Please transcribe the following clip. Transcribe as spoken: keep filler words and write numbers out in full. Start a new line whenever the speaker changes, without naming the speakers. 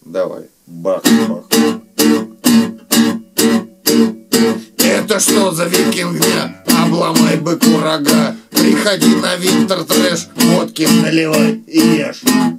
Давай. Бах-бах. Это что за викинг-дня? Обломай быку рога. Приходи на Винтер Трэш, водки наливай и ешь.